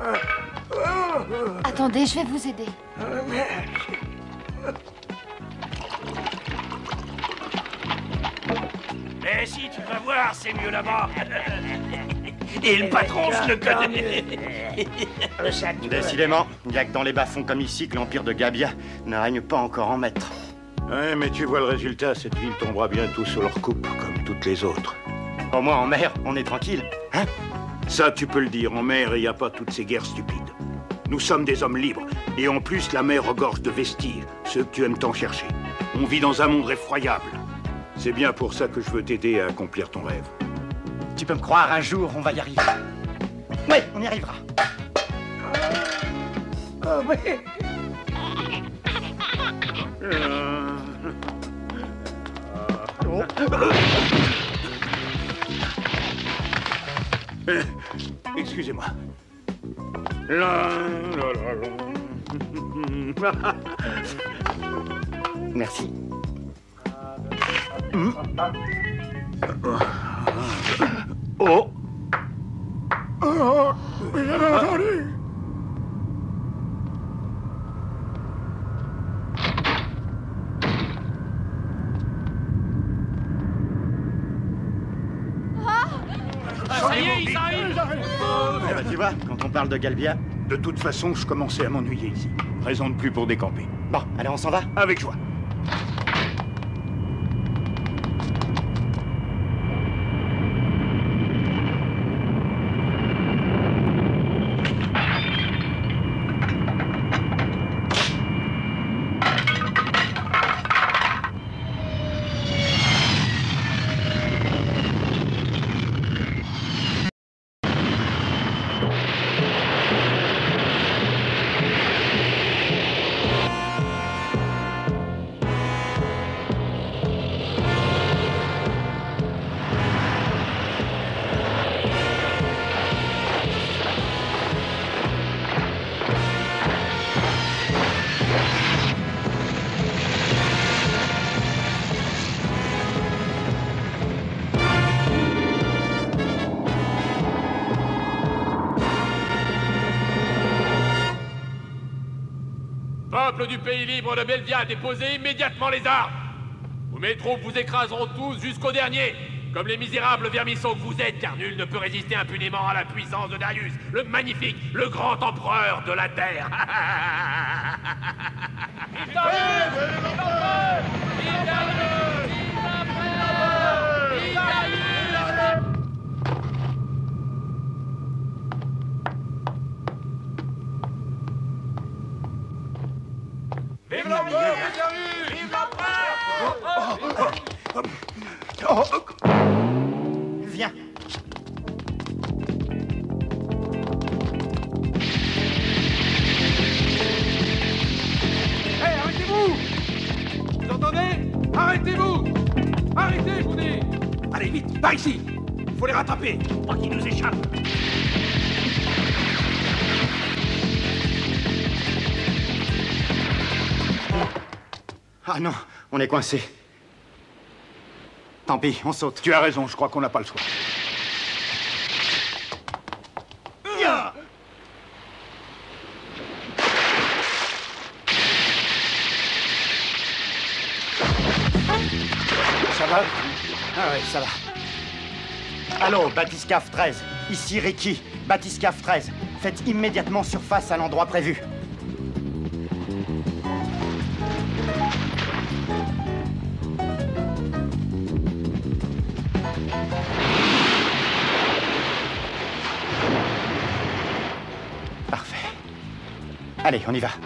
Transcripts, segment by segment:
Attendez, je vais vous aider. Mais si, tu vas voir, c'est mieux là-bas. Et le patron, je le connais. Décidément, il n'y a que dans les bas-fonds comme ici que l'empire de Gabia ne règne pas encore en maître. Ouais, mais tu vois le résultat, cette ville tombera bientôt sous leur coupe, comme toutes les autres. Au moins en mer, on est tranquille, hein? Ça, tu peux le dire, en mer, il n'y a pas toutes ces guerres stupides. Nous sommes des hommes libres, et en plus, la mer regorge de vestiges, ceux que tu aimes tant chercher. On vit dans un monde effroyable. C'est bien pour ça que je veux t'aider à accomplir ton rêve. Tu peux me croire, un jour, on va y arriver. Oui, on y arrivera. Oui. Excusez-moi. Merci. Oh. Bien entendu. Ça y est, ils arrivent. Bah, tu vois, quand on parle de Galbia... De toute façon, je commençais à m'ennuyer ici. Raison de plus pour décamper. Bon, allez, on s'en va? Avec joie. Peuple du pays libre de Belvia, déposez immédiatement les armes. Ou mes troupes vous écraseront tous jusqu'au dernier, comme les misérables vermisseaux que vous êtes, car nul ne peut résister impunément à la puissance de Darius, le magnifique, le grand empereur de la Terre. Vive l'empereur, vive l'empereur! Viens. Hé, arrêtez-vous! Vous entendez? Arrêtez-vous! Arrêtez, je vous dis! Allez, vite, par ici. Faut les rattraper, pas qu'ils nous échappent. Ah non, on est coincé. Tant pis, on saute. Tu as raison, je crois qu'on n'a pas le choix. Ça va? Ah ouais, ça va. Allô, Batiscaf 13. Ici Ricky, Batiscaf 13. Faites immédiatement surface à l'endroit prévu. Parfait. Allez, on y va.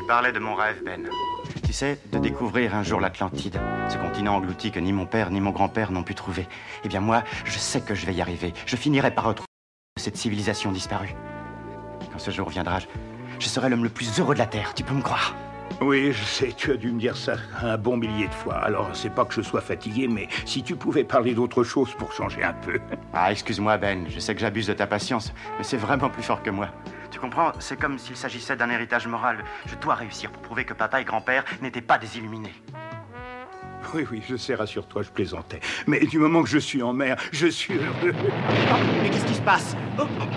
parlais de mon rêve, Ben. Tu sais, de découvrir un jour l'Atlantide, ce continent englouti que ni mon père ni mon grand-père n'ont pu trouver. Eh bien moi, je sais que je vais y arriver. Je finirai par retrouver cette civilisation disparue. Quand ce jour viendra, je serai l'homme le plus heureux de la Terre, tu peux me croire. Oui, je sais, tu as dû me dire ça un bon millier de fois. Alors, c'est pas que je sois fatigué, mais si tu pouvais parler d'autre chose pour changer un peu. Ah, excuse-moi, Ben, je sais que j'abuse de ta patience, mais c'est vraiment plus fort que moi. Tu comprends? C'est comme s'il s'agissait d'un héritage moral. Je dois réussir pour prouver que papa et grand-père n'étaient pas des illuminés. Oui, oui, je sais, rassure-toi, je plaisantais. Mais du moment que je suis en mer, je suis heureux. Oh, mais qu'est-ce qui se passe? Oh, oh.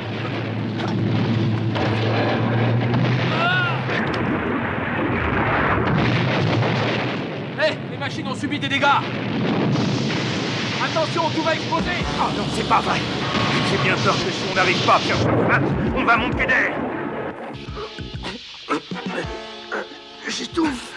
Hé, les machines ont subi des dégâts! Attention, tout va exploser! Oh non, c'est pas vrai! J'ai bien peur que si on n'arrive pas à faire surface, on va manquer d'air! J'étouffe!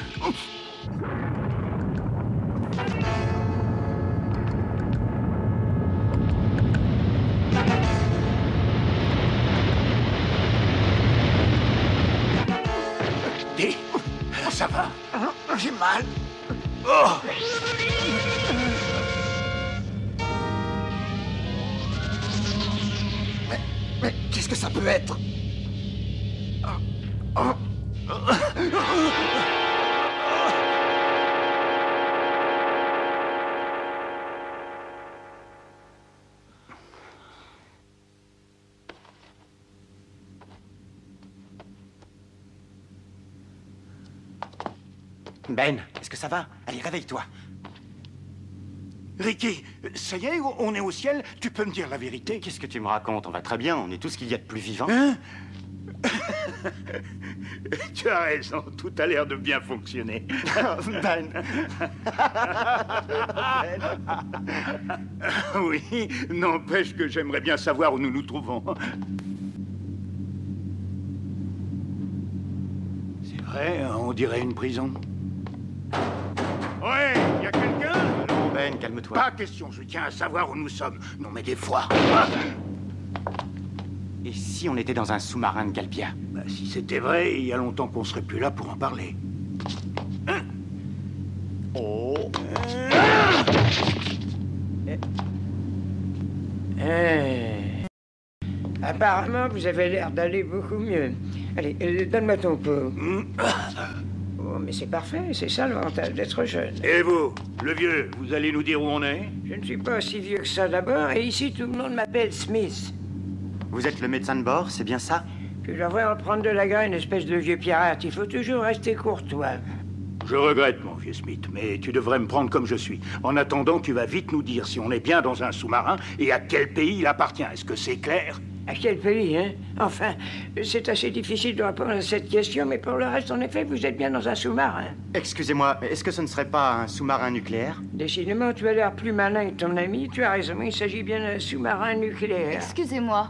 Dis, ça va? J'ai mal. Oh! Mais qu'est-ce que ça peut être? Ben, est-ce que ça va? Allez, réveille-toi. Ricky, ça y est, on est au ciel? Tu peux me dire la vérité? Qu'est-ce que tu me racontes? On va très bien, on est tout ce qu'il y a de plus vivant. Hein? Tu as raison, tout a l'air de bien fonctionner. Ben. Oui, n'empêche que j'aimerais bien savoir où nous nous trouvons. C'est vrai, on dirait une prison. Ouais, y a quelqu'un? Non, Ben, calme-toi. Pas question, je tiens à savoir où nous sommes. Non, mais des fois... Et si on était dans un sous-marin de Galbia? Bah, si c'était vrai, il y a longtemps qu'on serait plus là pour en parler. Hein? Oh. Apparemment, vous avez l'air d'aller beaucoup mieux. Allez, donne-moi ton pot. Oh, mais c'est parfait, c'est ça l'avantage d'être jeune. Et vous, le vieux, vous allez nous dire où on est? Je ne suis pas si vieux que ça d'abord, et ici tout le monde m'appelle Smith. Vous êtes le médecin de bord, c'est bien ça? Tu devrais en prendre de la graine, espèce de vieux pirate. Il faut toujours rester courtois. Je regrette, mon vieux Smith, mais tu devrais me prendre comme je suis. En attendant, tu vas vite nous dire si on est bien dans un sous-marin et à quel pays il appartient. Est-ce que c'est clair? À quel pays, hein? Enfin, c'est assez difficile de répondre à cette question, mais pour le reste, en effet, vous êtes bien dans un sous-marin. Excusez-moi, est-ce que ce ne serait pas un sous-marin nucléaire? Décidément, tu as l'air plus malin que ton ami. Tu as raison, il s'agit bien d'un sous-marin nucléaire. Excusez-moi.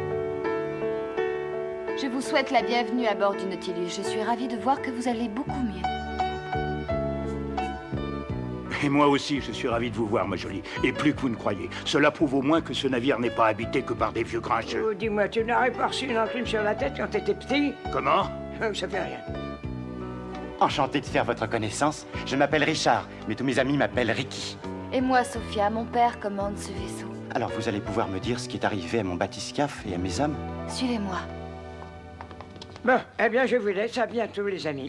Je vous souhaite la bienvenue à bord du Nautilus. Je suis ravie de voir que vous allez beaucoup mieux. Et moi aussi, je suis ravi de vous voir, ma jolie. Et plus que vous ne croyez. Cela prouve au moins que ce navire n'est pas habité que par des vieux grincheux. Oh, dis-moi, tu n'aurais pas reçu une enclume sur la tête quand t'étais petit? Comment? Oh, ça fait rien. Enchanté de faire votre connaissance. Je m'appelle Richard, mais tous mes amis m'appellent Ricky. Et moi, Sophia, mon père commande ce vaisseau. Alors vous allez pouvoir me dire ce qui est arrivé à mon bathyscaphe et à mes hommes? Suivez-moi. Bon, eh bien, je vous laisse. À bientôt, les amis.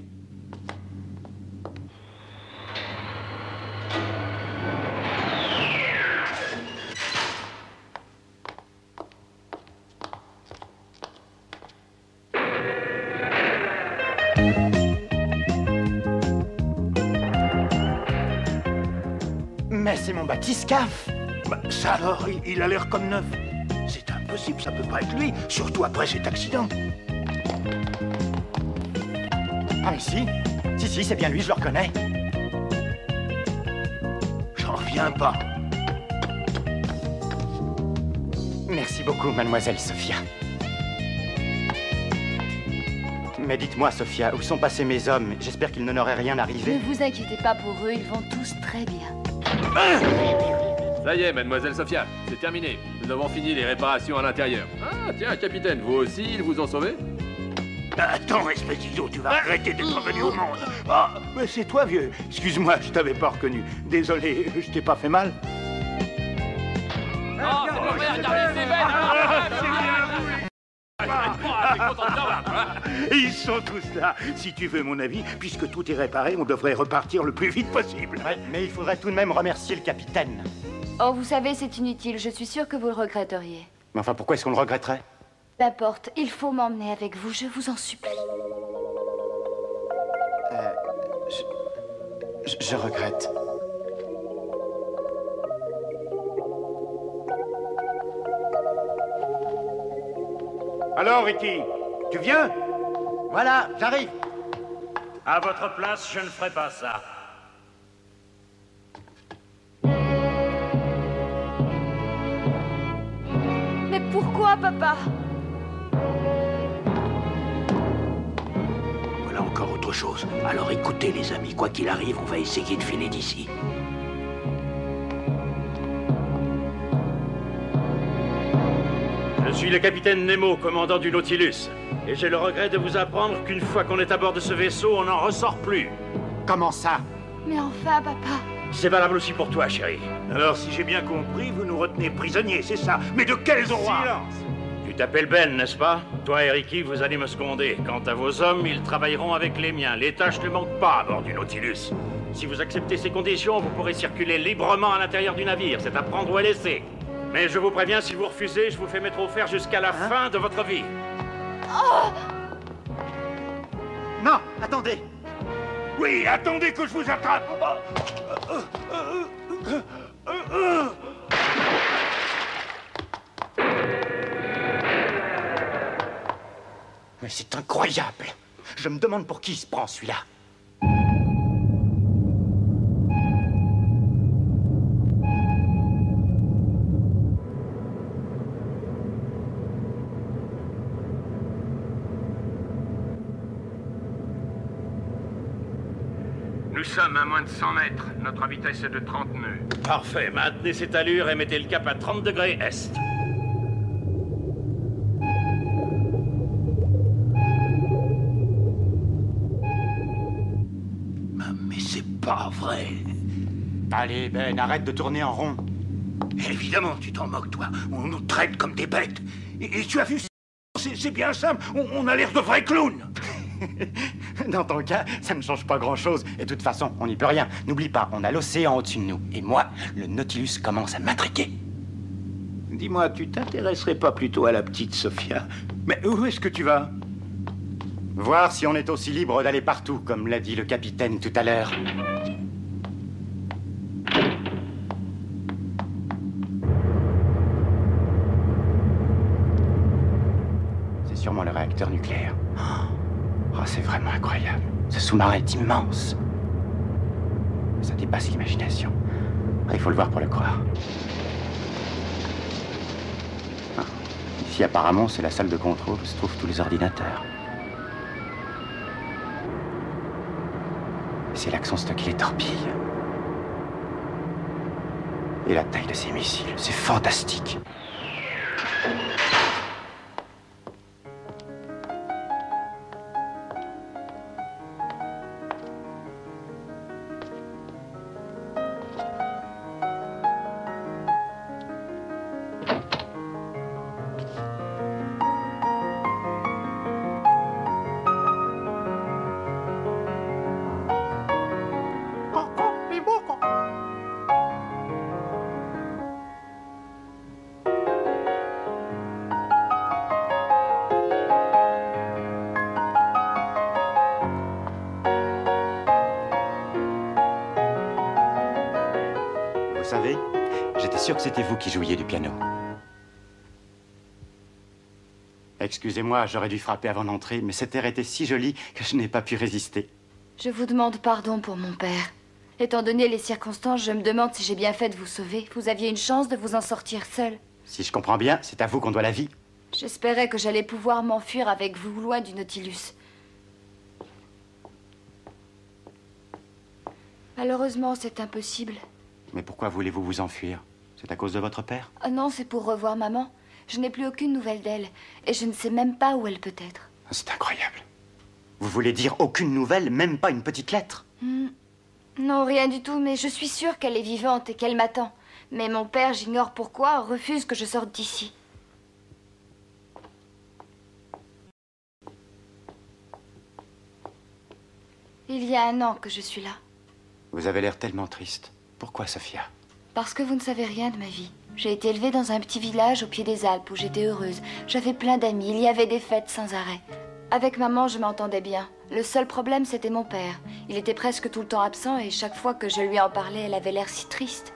Mais c'est mon bathyscaphe! Bah, ça alors, il a l'air comme neuf. C'est impossible, ça peut pas être lui, surtout après cet accident. Ah mais si, c'est bien lui, je le reconnais. J'en reviens pas. Merci beaucoup, mademoiselle Sophia. Mais dites-moi, Sophia, où sont passés mes hommes? J'espère qu'il n'en aurait rien arrivé. Ne vous inquiétez pas pour eux, ils vont tous très bien. Ça y est, mademoiselle Sophia, c'est terminé. Nous avons fini les réparations à l'intérieur. Ah, tiens, capitaine, vous aussi, ils vous ont sauvé? Attends, espèce d'idiot, tu vas regretter d'être venu au monde. Ah, mais c'est toi, vieux. Excuse-moi, je t'avais pas reconnu. Désolé, je t'ai pas fait mal. Non, c'est mon père, regardez ses veines. Ils sont tous là. Si tu veux mon avis, puisque tout est réparé, on devrait repartir le plus vite possible. Ouais, mais il faudrait tout de même remercier le capitaine. Oh, vous savez, c'est inutile. Je suis sûre que vous le regretteriez. Mais enfin, pourquoi est-ce qu'on le regretterait? N'importe, il faut m'emmener avec vous, je vous en supplie. Je regrette. Alors, Ricky, tu viens? Voilà, j'arrive. À votre place, je ne ferai pas ça. Mais pourquoi, papa? Voilà encore autre chose. Alors écoutez, les amis, quoi qu'il arrive, on va essayer de filer d'ici. Je suis le capitaine Nemo, commandant du Nautilus. Et j'ai le regret de vous apprendre qu'une fois qu'on est à bord de ce vaisseau, on n'en ressort plus. Comment ça? Mais enfin, papa. C'est valable aussi pour toi, chérie. Alors, si j'ai bien compris, vous nous retenez prisonniers, c'est ça? Mais de quels droits? Silence! Tu t'appelles Ben, n'est-ce pas? Toi et Ricky, vous allez me seconder. Quant à vos hommes, ils travailleront avec les miens. Les tâches ne manquent pas à bord du Nautilus. Si vous acceptez ces conditions, vous pourrez circuler librement à l'intérieur du navire. C'est à prendre ou à laisser. Mais je vous préviens, si vous refusez, je vous fais mettre au fer jusqu'à la fin de votre vie. Oh! Non, attendez. Oui, attendez que je vous attrape. Mais c'est incroyable. Je me demande pour qui il se prend, celui-là. Nous sommes à moins de 100 mètres. Notre vitesse est de 30 nœuds. Parfait. Maintenez cette allure et mettez le cap à 30 degrés est. Mais c'est pas vrai. Allez, Ben, arrête de tourner en rond. Évidemment, tu t'en moques, toi. On nous traite comme des bêtes. Et tu as vu, c'est bien simple. On a l'air de vrais clowns. Dans ton cas, ça ne change pas grand-chose. Et de toute façon, on n'y peut rien. N'oublie pas, on a l'océan au-dessus de nous. Et moi, le Nautilus commence à m'intriguer. Dis-moi, tu t'intéresserais pas plutôt à la petite Sophia? Mais où est-ce que tu vas? Voir si on est aussi libre d'aller partout, comme l'a dit le capitaine tout à l'heure. C'est sûrement le réacteur nucléaire. Oh, c'est vraiment incroyable. Ce sous-marin est immense. Ça dépasse l'imagination. Il faut le voir pour le croire. Ah. Ici, apparemment, c'est la salle de contrôle où se trouvent tous les ordinateurs. C'est là que sont stockés les torpilles. Et la taille de ces missiles, c'est fantastique. Vous savez, j'étais sûr que c'était vous qui jouiez du piano. Excusez-moi, j'aurais dû frapper avant d'entrer, mais cet air était si joli que je n'ai pas pu résister. Je vous demande pardon pour mon père. Étant donné les circonstances, je me demande si j'ai bien fait de vous sauver. Vous aviez une chance de vous en sortir seul. Si je comprends bien, c'est à vous qu'on doit la vie. J'espérais que j'allais pouvoir m'enfuir avec vous, loin du Nautilus. Malheureusement, c'est impossible. Mais pourquoi voulez-vous vous enfuir? C'est à cause de votre père? Oh non, c'est pour revoir maman. Je n'ai plus aucune nouvelle d'elle. Et je ne sais même pas où elle peut être. C'est incroyable. Vous voulez dire aucune nouvelle, même pas une petite lettre? Non, rien du tout, mais je suis sûre qu'elle est vivante et qu'elle m'attend. Mais mon père, j'ignore pourquoi, refuse que je sorte d'ici. Il y a 1 an que je suis là. Vous avez l'air tellement triste. Pourquoi, Sophia? Parce que vous ne savez rien de ma vie. J'ai été élevée dans un petit village au pied des Alpes où j'étais heureuse. J'avais plein d'amis, il y avait des fêtes sans arrêt. Avec maman, je m'entendais bien. Le seul problème, c'était mon père. Il était presque tout le temps absent et chaque fois que je lui en parlais, elle avait l'air si triste.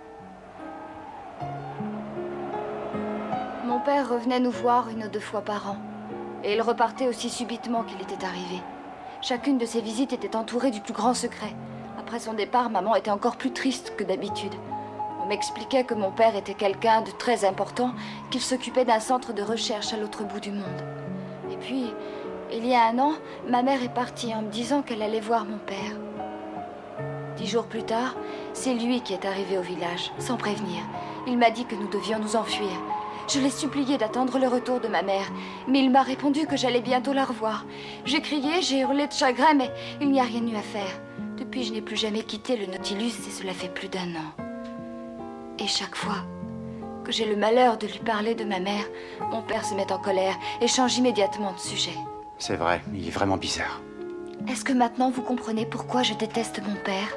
Mon père revenait nous voir 1 ou 2 fois par an. Et il repartait aussi subitement qu'il était arrivé. Chacune de ses visites était entourée du plus grand secret. Après son départ, maman était encore plus triste que d'habitude. On m'expliquait que mon père était quelqu'un de très important, qu'il s'occupait d'un centre de recherche à l'autre bout du monde. Et puis, il y a 1 an, ma mère est partie en me disant qu'elle allait voir mon père. 10 jours plus tard, c'est lui qui est arrivé au village, sans prévenir. Il m'a dit que nous devions nous enfuir. Je l'ai supplié d'attendre le retour de ma mère, mais il m'a répondu que j'allais bientôt la revoir. J'ai crié, j'ai hurlé de chagrin, mais il n'y a rien eu à faire. Depuis, je n'ai plus jamais quitté le Nautilus et cela fait plus d'1 an. Et chaque fois que j'ai le malheur de lui parler de ma mère, mon père se met en colère et change immédiatement de sujet. C'est vrai, il est vraiment bizarre. Est-ce que maintenant vous comprenez pourquoi je déteste mon père?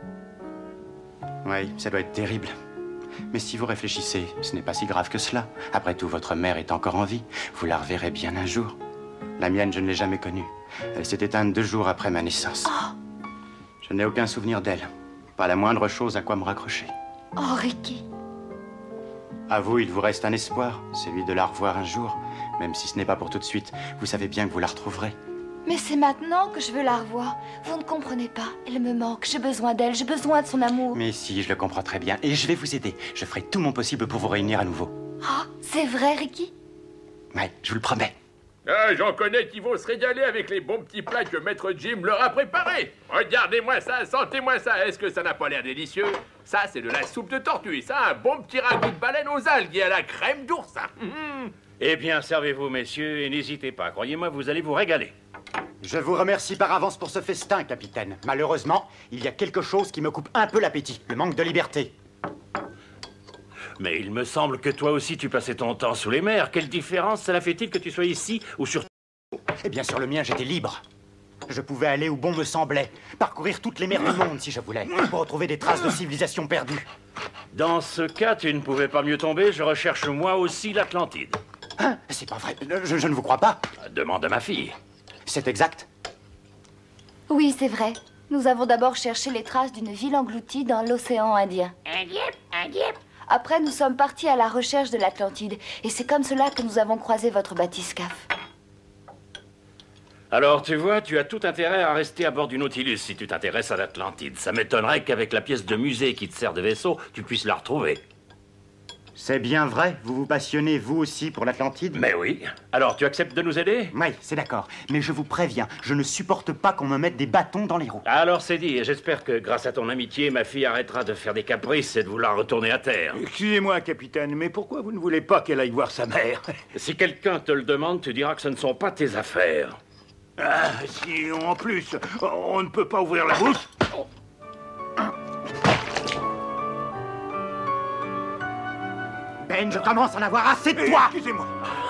Oui, ça doit être terrible. Mais si vous réfléchissez, ce n'est pas si grave que cela. Après tout, votre mère est encore en vie. Vous la reverrez bien un jour. La mienne, je ne l'ai jamais connue. Elle s'est éteinte 2 jours après ma naissance. Oh! Je n'ai aucun souvenir d'elle. Pas la moindre chose à quoi me raccrocher. Oh, Ricky! À vous, il vous reste un espoir, celui de la revoir un jour. Même si ce n'est pas pour tout de suite, vous savez bien que vous la retrouverez. Mais c'est maintenant que je veux la revoir. Vous ne comprenez pas. Elle me manque. J'ai besoin d'elle. J'ai besoin de son amour. Mais si, je le comprends très bien. Et je vais vous aider. Je ferai tout mon possible pour vous réunir à nouveau. Oh, c'est vrai, Ricky? Ouais, je vous le promets. Ah, j'en connais qui vont se régaler avec les bons petits plats que Maître Jim leur a préparés. Regardez-moi ça, sentez-moi ça. Est-ce que ça n'a pas l'air délicieux? Ça, c'est de la soupe de tortue. Ça, un bon petit ragoût de baleine aux algues et à la crème d'ours. Eh bien, servez-vous, messieurs, et n'hésitez pas. Croyez-moi, vous allez vous régaler. Je vous remercie par avance pour ce festin, capitaine. Malheureusement, il y a quelque chose qui me coupe un peu l'appétit. Le manque de liberté. Mais il me semble que toi aussi tu passais ton temps sous les mers. Quelle différence cela fait-il que tu sois ici ou sur... Eh bien, sur le mien, j'étais libre. Je pouvais aller où bon me semblait, parcourir toutes les mers du monde si je voulais, pour retrouver des traces de civilisation perdue. Dans ce cas, tu ne pouvais pas mieux tomber. Je recherche moi aussi l'Atlantide. Hein? C'est pas vrai. Je ne vous crois pas. Demande à ma fille. C'est exact? Oui, c'est vrai. Nous avons d'abord cherché les traces d'une ville engloutie dans l'océan Indien. Après, nous sommes partis à la recherche de l'Atlantide. Et c'est comme cela que nous avons croisé votre bathyscaphe. Alors, tu vois, tu as tout intérêt à rester à bord du Nautilus si tu t'intéresses à l'Atlantide. Ça m'étonnerait qu'avec la pièce de musée qui te sert de vaisseau, tu puisses la retrouver. C'est bien vrai? Vous vous passionnez, vous aussi, pour l'Atlantide? Mais oui. Alors, tu acceptes de nous aider? Oui, c'est d'accord. Mais je vous préviens, je ne supporte pas qu'on me mette des bâtons dans les roues. Alors, c'est dit. Et j'espère que, grâce à ton amitié, ma fille arrêtera de faire des caprices et de vouloir retourner à terre. Excusez-moi, capitaine, mais pourquoi vous ne voulez pas qu'elle aille voir sa mère? Si quelqu'un te le demande, tu diras que ce ne sont pas tes affaires. Ah, si, en plus, on ne peut pas ouvrir la bouche. Ben, je commence à en avoir assez de toi! Excusez-moi.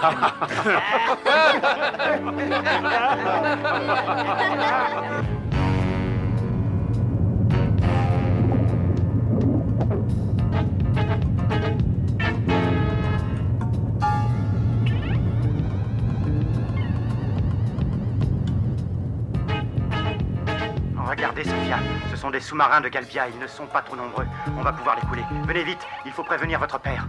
Regardez, Sophia, ce sont des sous-marins de Galbia, ils ne sont pas trop nombreux. On va pouvoir les couler. Venez vite, il faut prévenir votre père.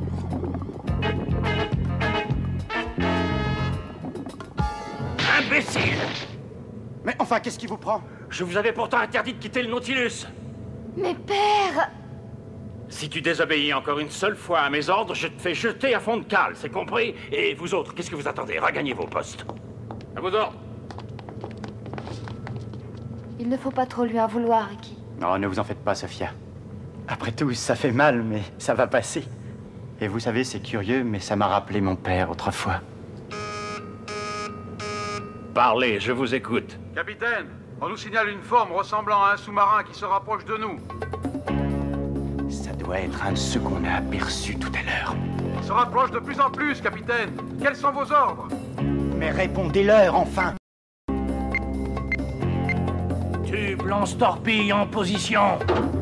Imbécile! Mais enfin, qu'est-ce qui vous prend? Je vous avais pourtant interdit de quitter le Nautilus. Mais père! Si tu désobéis encore une seule fois à mes ordres, je te fais jeter à fond de cale, c'est compris? Et vous autres, qu'est-ce que vous attendez? Regagnez vos postes. À vos ordres. Il ne faut pas trop lui en vouloir, Ricky. Non, ne vous en faites pas, Sophia. Après tout, ça fait mal, mais ça va passer. Et vous savez, c'est curieux, mais ça m'a rappelé mon père autrefois. Parlez, je vous écoute. Capitaine, on nous signale une forme ressemblant à un sous-marin qui se rapproche de nous. Ça doit être un de ceux qu'on a aperçus tout à l'heure. Il se rapproche de plus en plus, capitaine. Quels sont vos ordres? Mais répondez-leur, enfin! Tube lance-torpille en position.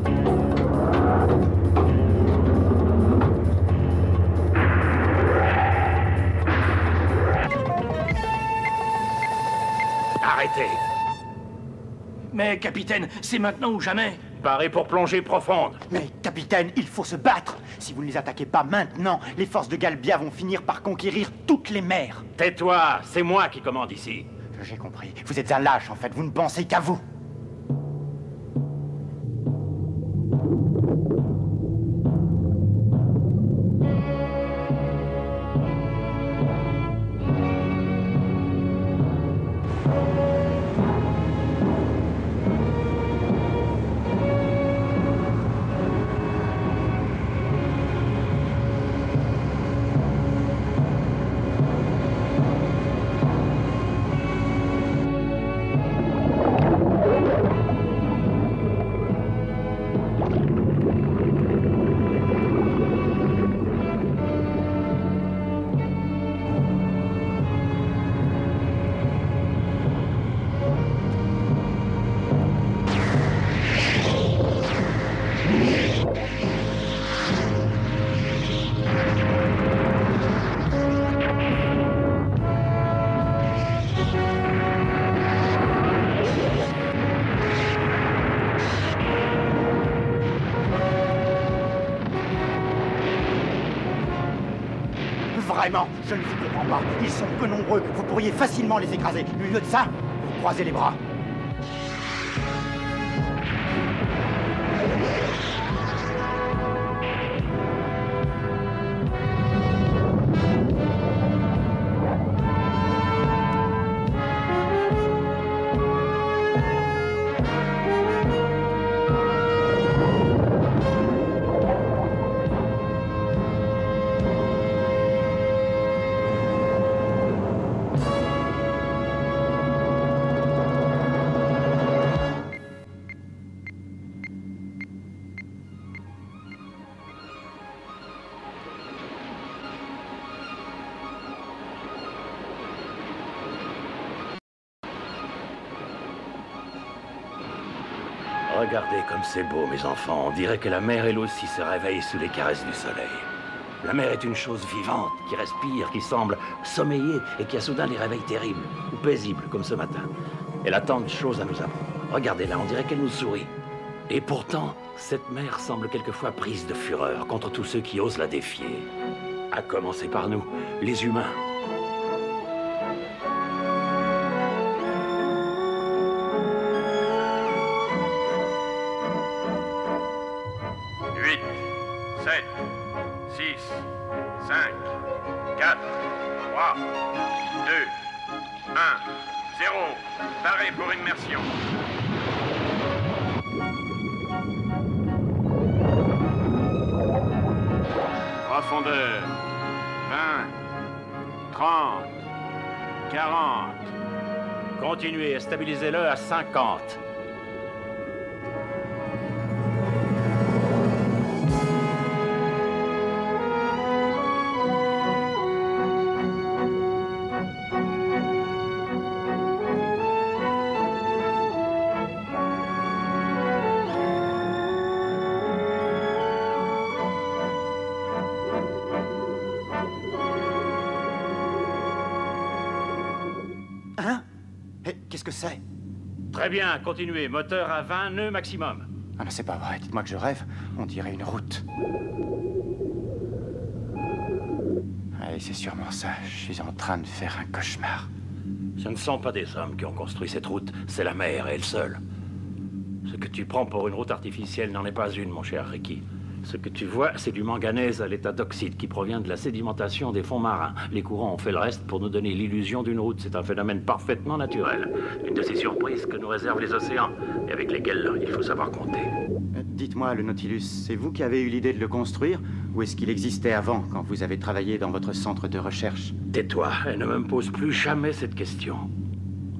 Arrêtez! Mais capitaine, c'est maintenant ou jamais. Parez pour plonger profonde. Mais, capitaine, il faut se battre! Si vous ne les attaquez pas maintenant, les forces de Galbia vont finir par conquérir toutes les mers! Tais-toi, c'est moi qui commande ici. J'ai compris. Vous êtes un lâche, en fait. Vous ne pensez qu'à vous. Vraiment, je ne vous comprends pas. Ils sont peu nombreux. Vous pourriez facilement les écraser. Au lieu de ça, vous croisez les bras. Regardez comme c'est beau, mes enfants. On dirait que la mer, elle aussi, se réveille sous les caresses du soleil. La mer est une chose vivante, qui respire, qui semble sommeiller et qui a soudain des réveils terribles ou paisibles, comme ce matin. Elle a tant de choses à nous apprendre. Regardez-la, on dirait qu'elle nous sourit. Et pourtant, cette mer semble quelquefois prise de fureur contre tous ceux qui osent la défier. À commencer par nous, les humains. Paré pour immersion. Profondeur. 20, 30, 40. Continuez, stabilisez-le à 50. Qu'est-ce que c'est? Très bien, continuez. Moteur à 20 nœuds maximum. Ah non, c'est pas vrai. Dites-moi que je rêve. On dirait une route. Allez, c'est sûrement ça. Je suis en train de faire un cauchemar. Ce ne sont pas des hommes qui ont construit cette route. C'est la mer, elle seule. Ce que tu prends pour une route artificielle n'en est pas une, mon cher Ricky. Ce que tu vois, c'est du manganèse à l'état d'oxyde qui provient de la sédimentation des fonds marins. Les courants ont fait le reste pour nous donner l'illusion d'une route. C'est un phénomène parfaitement naturel. Une de ces surprises que nous réservent les océans et avec lesquelles il faut savoir compter. Dites-moi, le Nautilus, c'est vous qui avez eu l'idée de le construire ou est-ce qu'il existait avant, quand vous avez travaillé dans votre centre de recherche? Tais-toi et ne me pose plus jamais cette question.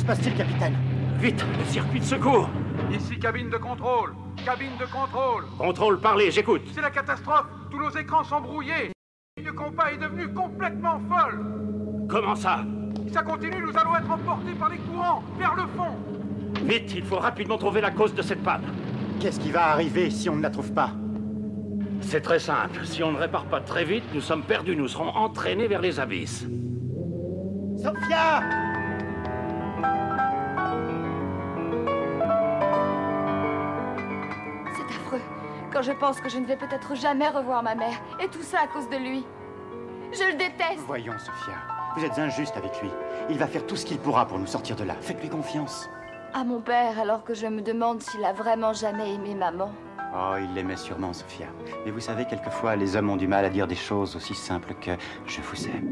se passe-t-il, capitaine? Vite, le circuit de secours! Ici, cabine de contrôle. Cabine de contrôle. Contrôle, parlez, j'écoute. C'est la catastrophe. Tous nos écrans sont brouillés. Le compas est devenu complètement folle. Comment ça? Si ça continue, nous allons être emportés par les courants, vers le fond. Vite, il faut rapidement trouver la cause de cette panne. Qu'est-ce qui va arriver si on ne la trouve pas? C'est très simple. Si on ne répare pas très vite, nous sommes perdus. Nous serons entraînés vers les abysses. Sophia! C'est affreux. Quand je pense que je ne vais peut-être jamais revoir ma mère. Et tout ça à cause de lui. Je le déteste. Voyons, Sophia. Vous êtes injuste avec lui. Il va faire tout ce qu'il pourra pour nous sortir de là. Faites-lui confiance. À mon père, alors que je me demande s'il a vraiment jamais aimé maman. Oh, il l'aimait sûrement, Sophia. Mais vous savez, quelquefois, les hommes ont du mal à dire des choses aussi simples que « je vous aime ».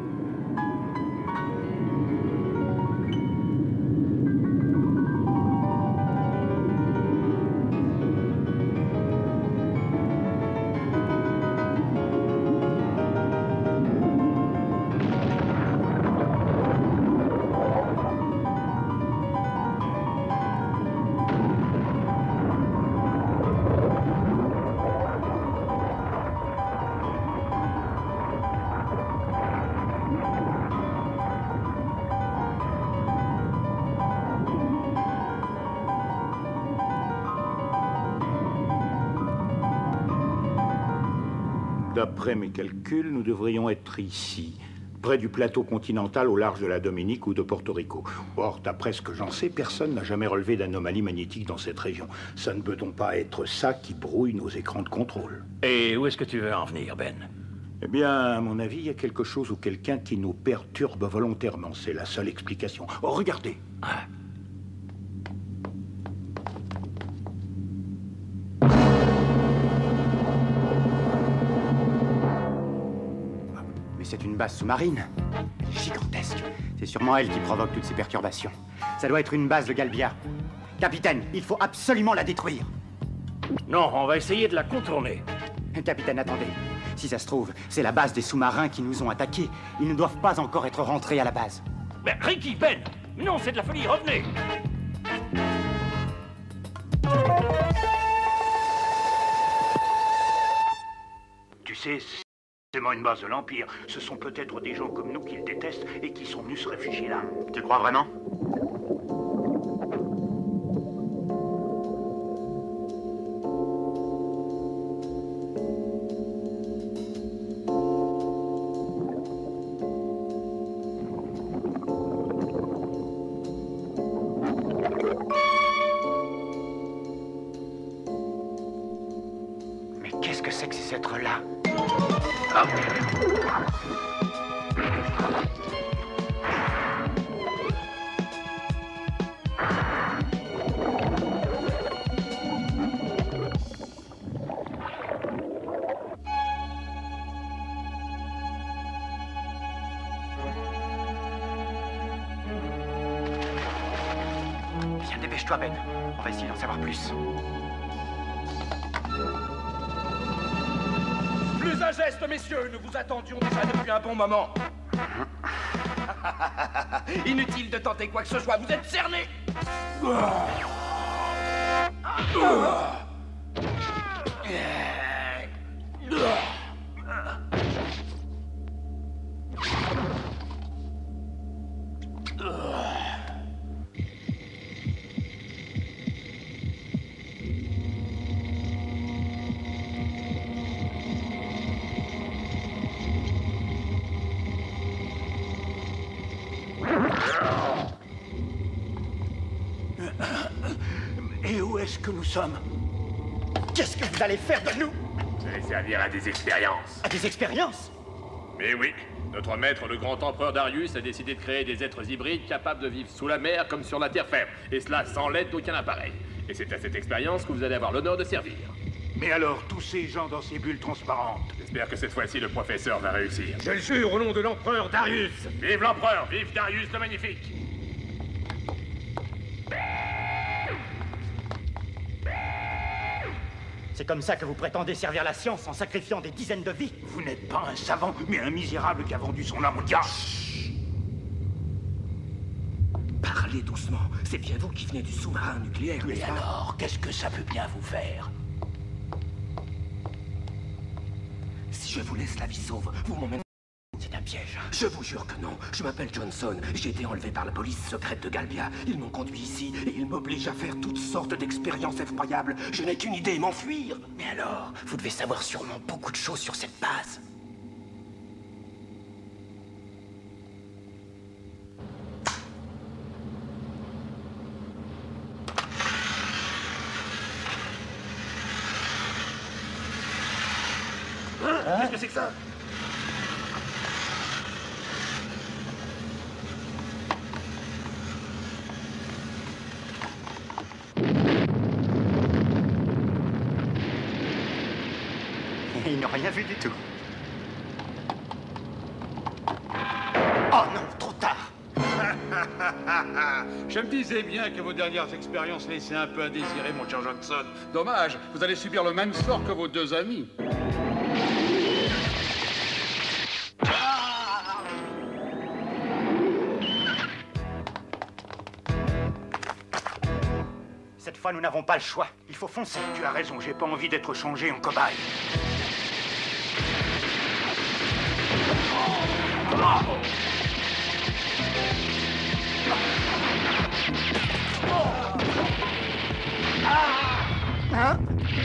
D'après mes calculs, nous devrions être ici, près du plateau continental au large de la Dominique ou de Porto Rico. Or, d'après ce que j'en sais, personne n'a jamais relevé d'anomalie magnétique dans cette région. Ça ne peut donc pas être ça qui brouille nos écrans de contrôle. Et où est-ce que tu veux en venir, Ben? Eh bien, à mon avis, il y a quelque chose ou quelqu'un qui nous perturbe volontairement. C'est la seule explication. Oh, regardez! Ah. C'est une base sous-marine. Elle est gigantesque. C'est sûrement elle qui provoque toutes ces perturbations. Ça doit être une base de Galbia. Capitaine, il faut absolument la détruire. Non, on va essayer de la contourner. Capitaine, attendez. Si ça se trouve, c'est la base des sous-marins qui nous ont attaqués. Ils ne doivent pas encore être rentrés à la base. Mais Ricky, Ben! Non, c'est de la folie, revenez! Tu sais, c'est vraiment une base de l'Empire. Ce sont peut-être des gens comme nous qui le détestent et qui sont venus se réfugier là. Tu crois vraiment? Mais qu'est-ce que c'est que ces êtres-là? Ah. Viens, dépêche-toi, Ben. On va essayer d'en savoir plus. Plus un geste, messieurs, nous vous attendions déjà depuis un bon moment. Inutile de tenter quoi que ce soit, vous êtes cernés. Et où est-ce que nous sommes? Qu'est-ce que vous allez faire de nous? Vous allez servir à des expériences. À des expériences? Mais oui, notre maître, le grand empereur Darius, a décidé de créer des êtres hybrides capables de vivre sous la mer comme sur la terre ferme, et cela sans l'aide d'aucun appareil. Et c'est à cette expérience que vous allez avoir l'honneur de servir. Mais alors, tous ces gens dans ces bulles transparentes? J'espère que cette fois-ci, le professeur va réussir. Je le jure au nom de l'empereur Darius. Vive l'empereur, vive Darius le Magnifique! C'est comme ça que vous prétendez servir la science en sacrifiant des dizaines de vies? Vous n'êtes pas un savant, mais un misérable qui a vendu son âme au diable. Parlez. Parlez doucement. C'est bien vous qui venez du sous-marin nucléaire, Mais alors, qu'est-ce que ça peut bien vous faire? Si je vous laisse la vie sauve, vous m'emmènerez... C'est un piège. Je vous jure que non. Je m'appelle Johnson. J'ai été enlevé par la police secrète de Galbia. Ils m'ont conduit ici et ils m'obligent à faire toutes sortes d'expériences effroyables. Je n'ai qu'une idée, m'enfuir. Mais alors, vous devez savoir sûrement beaucoup de choses sur cette base. Qu'est-ce que c'est que ça? Ils n'ont rien vu du tout. Oh non, trop tard. Je me disais bien que vos dernières expériences laissaient un peu à désirer, mon cher Johnson. Dommage, vous allez subir le même sort que vos deux amis. Cette fois, nous n'avons pas le choix. Il faut foncer. Tu as raison, j'ai pas envie d'être changé en cobaye. Hein?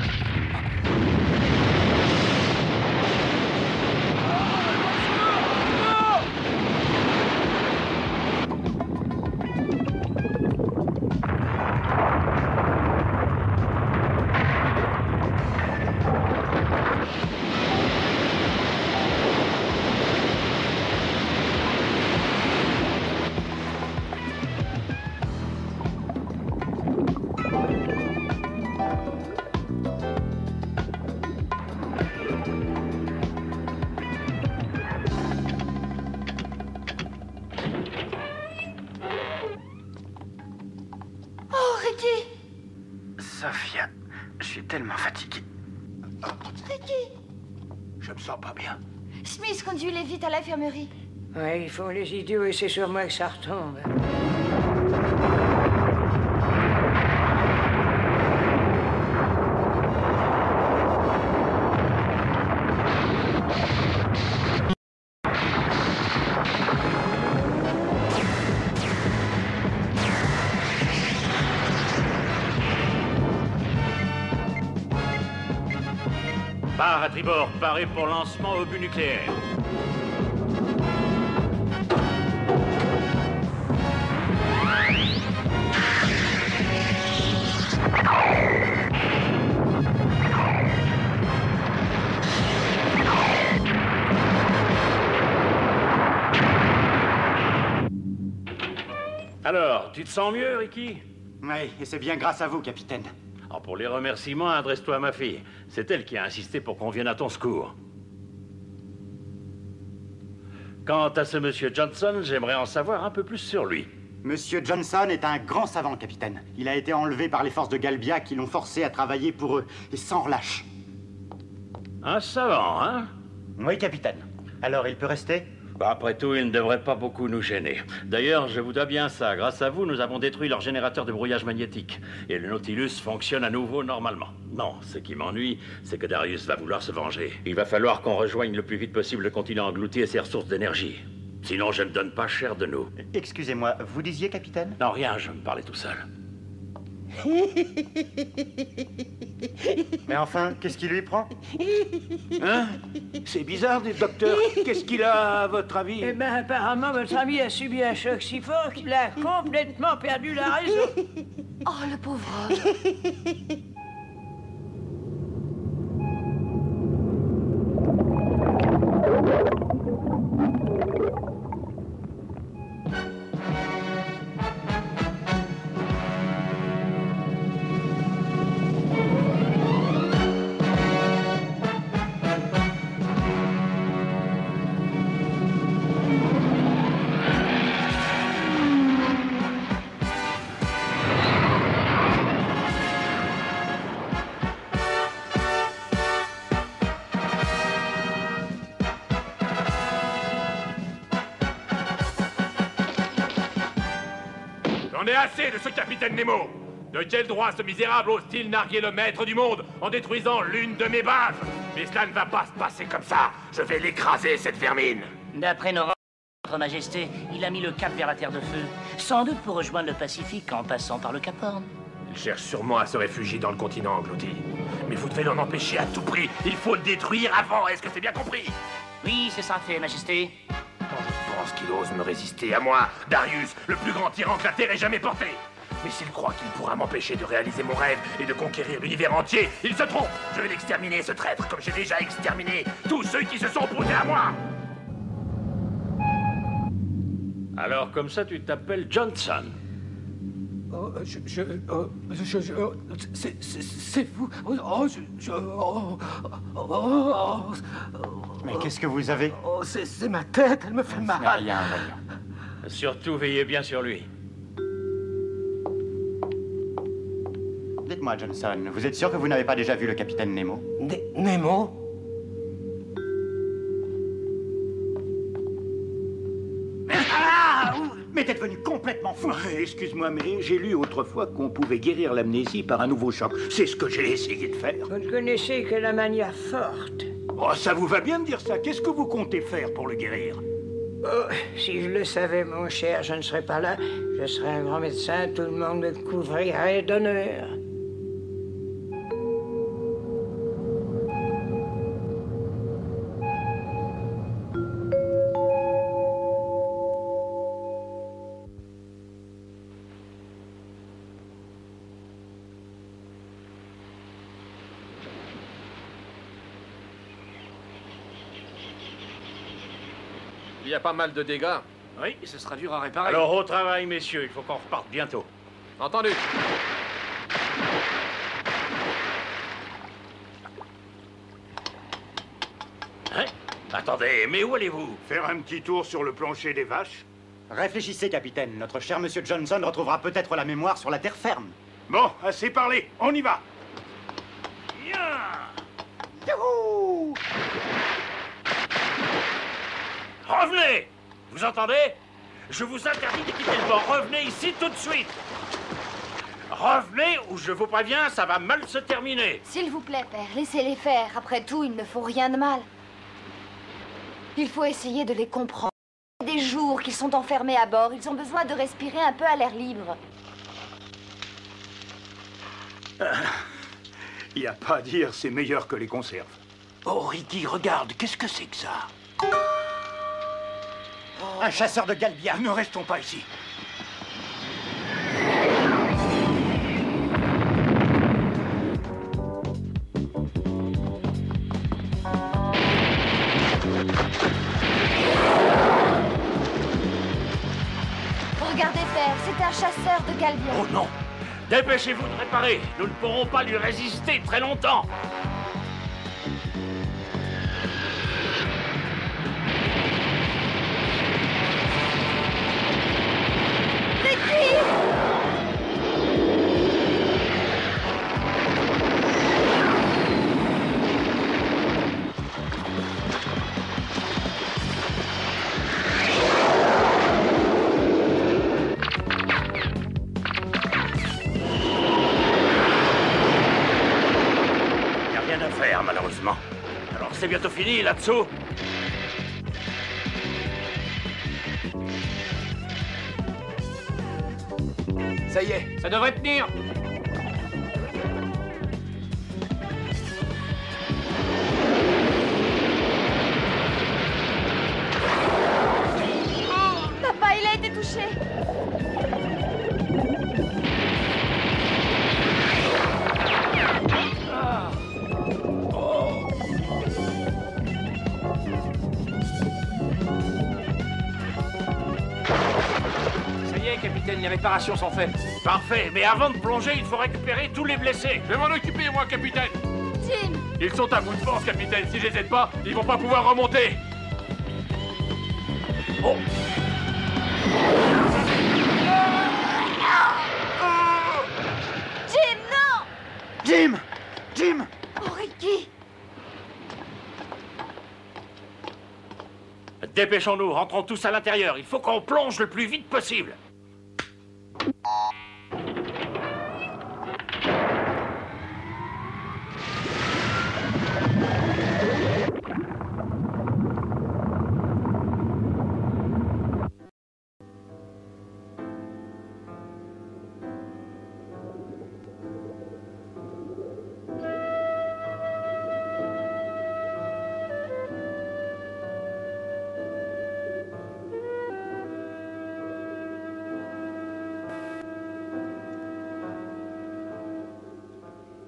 Sophia, je suis tellement fatigué. Ricky! Je me sens pas bien. Smith, conduis-les vite à l'infirmerie. Ouais, ils font les idiots et c'est sur moi que ça retombe. Barre à tribord, paré pour lancement au but nucléaire. Alors, tu te sens mieux, Ricky? Oui, et c'est bien grâce à vous, capitaine. Alors, pour les remerciements, adresse-toi à ma fille. C'est elle qui a insisté pour qu'on vienne à ton secours. Quant à ce monsieur Johnson, j'aimerais en savoir un peu plus sur lui. Monsieur Johnson est un grand savant, capitaine. Il a été enlevé par les forces de Galbia qui l'ont forcé à travailler pour eux, et sans relâche. Un savant, hein? Oui, capitaine. Alors, il peut rester? Bah, après tout, il ne devrait pas beaucoup nous gêner. D'ailleurs, je vous dois bien ça. Grâce à vous, nous avons détruit leur générateur de brouillage magnétique. Et le Nautilus fonctionne à nouveau normalement. Non, ce qui m'ennuie, c'est que Darius va vouloir se venger. Il va falloir qu'on rejoigne le plus vite possible le continent englouti et ses ressources d'énergie. Sinon, je ne donne pas cher de nous. Excusez-moi, vous disiez, capitaine? Non, rien, je me parlais tout seul. Mais enfin, qu'est-ce qui lui prend? Hein? C'est bizarre, docteur. Qu'est-ce qu'il a, à votre avis? Eh ben, apparemment, votre ami a subi un choc si fort qu'il a complètement perdu la raison. Oh, le pauvre homme. ai assez de ce capitaine Nemo. De quel droit ce misérable ose-t-il narguer le maître du monde en détruisant l'une de mes bases? Mais cela ne va pas se passer comme ça. Je vais l'écraser, cette vermine. D'après nos Votre Majesté, il a mis le cap vers la Terre de Feu. Sans doute pour rejoindre le Pacifique en passant par le Cap Horn. Il cherche sûrement à se réfugier dans le continent englouti. Mais vous devez l'en empêcher à tout prix. Il faut le détruire avant, est-ce que c'est bien compris? Oui, c'est ça fait, Majesté. Quand je pense qu'il ose me résister à moi, Darius, le plus grand tyran que la Terre ait jamais porté. Mais s'il croit qu'il pourra m'empêcher de réaliser mon rêve et de conquérir l'univers entier, il se trompe. Je vais l'exterminer, ce traître, comme j'ai déjà exterminé tous ceux qui se sont opposés à moi. Alors, comme ça, tu t'appelles Johnson. C'est vous. Mais qu'est-ce que vous avez? C'est ma tête, elle me fait mal. Rien, voyons. Surtout, veillez bien sur lui. Dites-moi, Johnson, vous êtes sûr que vous n'avez pas déjà vu le capitaine Nemo? Nemo? Mais t'es devenu complètement fou! Excuse-moi, mais j'ai lu autrefois qu'on pouvait guérir l'amnésie par un nouveau choc. C'est ce que j'ai essayé de faire. Vous ne connaissez que la mania forte. Oh, ça vous va bien de dire ça. Qu'est-ce que vous comptez faire pour le guérir? Oh, si je le savais, mon cher, je ne serais pas là. Je serais un grand médecin, tout le monde me couvrirait d'honneur. Il y a pas mal de dégâts. Oui, ce sera dur à réparer. Alors, au travail, messieurs, il faut qu'on reparte bientôt. Entendu. Hein? Attendez, mais où allez-vous? Faire un petit tour sur le plancher des vaches? Réfléchissez, capitaine. Notre cher monsieur Johnson retrouvera peut-être la mémoire sur la terre ferme. Bon, assez parlé. On y va. Youhou! Revenez! Vous entendez? Je vous interdis de quitter le bord. Revenez ici tout de suite. Revenez ou je vous préviens, ça va mal se terminer. S'il vous plaît, père, laissez-les faire. Après tout, ils ne font rien de mal. Il faut essayer de les comprendre. Des jours qu'ils sont enfermés à bord, ils ont besoin de respirer un peu à l'air libre. Il n'y a pas à dire, c'est meilleur que les conserves. Oh, Ricky, regarde, qu'est-ce que c'est que ça? Un chasseur de Galbia. Ne restons pas ici. Regardez, père, c'est un chasseur de Galbia. Oh non! Dépêchez-vous de réparer. Nous ne pourrons pas lui résister très longtemps. Malheureusement. Alors c'est bientôt fini là-dessous. Ça y est, ça devrait tenir. Papa, il a été touché. Capitaine, les réparations sont faites. Parfait, mais avant de plonger, il faut récupérer tous les blessés. Je vais m'en occuper, moi, capitaine. Jim! Ils sont à bout de force, capitaine. Si je les aide pas, ils vont pas pouvoir remonter. Oh! Jim, non! Jim! Jim! Oh, Ricky! Dépêchons-nous, rentrons tous à l'intérieur. Il faut qu'on plonge le plus vite possible.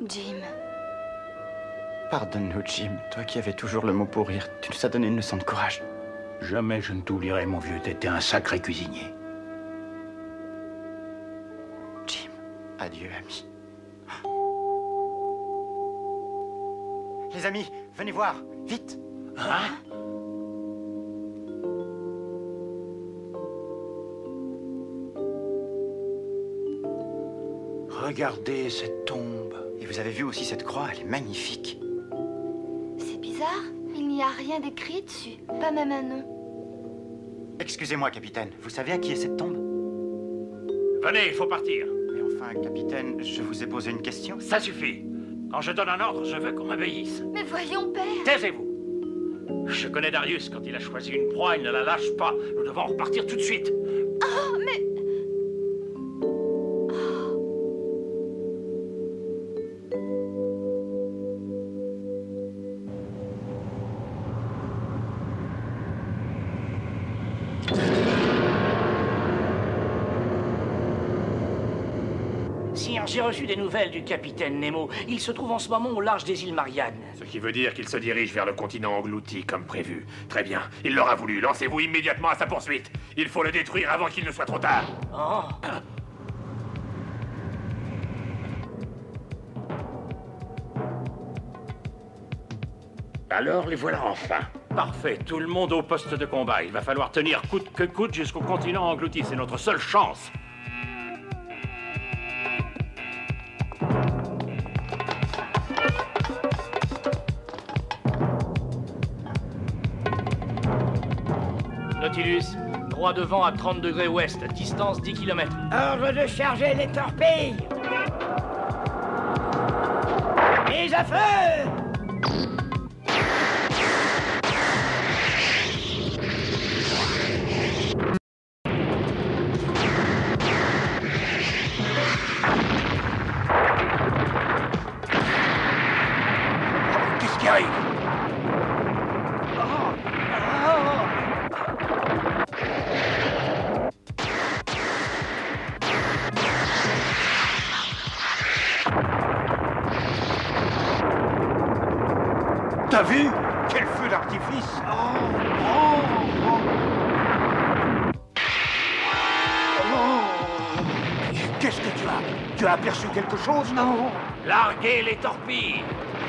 Jim. Pardonne-nous, Jim. Toi qui avais toujours le mot pour rire, tu nous as donné une leçon de courage. Jamais je ne t'oublierai, mon vieux. T'étais un sacré cuisinier. Jim, adieu, ami. Les amis, venez voir, vite. Hein? Regardez cette tombe. Et vous avez vu aussi cette croix, elle est magnifique. C'est bizarre, il n'y a rien d'écrit dessus, pas même un nom. Excusez-moi, capitaine, vous savez à qui est cette tombe? Venez, il faut partir. Mais enfin, capitaine, je vous ai posé une question. Ça suffit. Quand je donne un ordre, je veux qu'on m'obéisse. Mais voyons, père. Taisez-vous. Je connais Darius, quand il a choisi une proie, il ne la lâche pas. Nous devons repartir tout de suite. Oh, mais... Sire, j'ai reçu des nouvelles du capitaine Nemo. Il se trouve en ce moment au large des îles Mariannes. Ce qui veut dire qu'il se dirige vers le continent englouti, comme prévu. Très bien, il l'aura voulu. Lancez-vous immédiatement à sa poursuite. Il faut le détruire avant qu'il ne soit trop tard. Oh. Alors, les voilà enfin. Parfait, tout le monde au poste de combat. Il va falloir tenir coûte que coûte jusqu'au continent englouti. C'est notre seule chance. Nautilus, droit devant à 30 degrés ouest, distance 10 km. Ordre de charger les torpilles. Mise à feu. Qu'est-ce qui arrive? T'as vu? Quel feu d'artifice! Qu'est-ce que tu as? Tu as aperçu quelque chose? Non! Larguez les torpilles.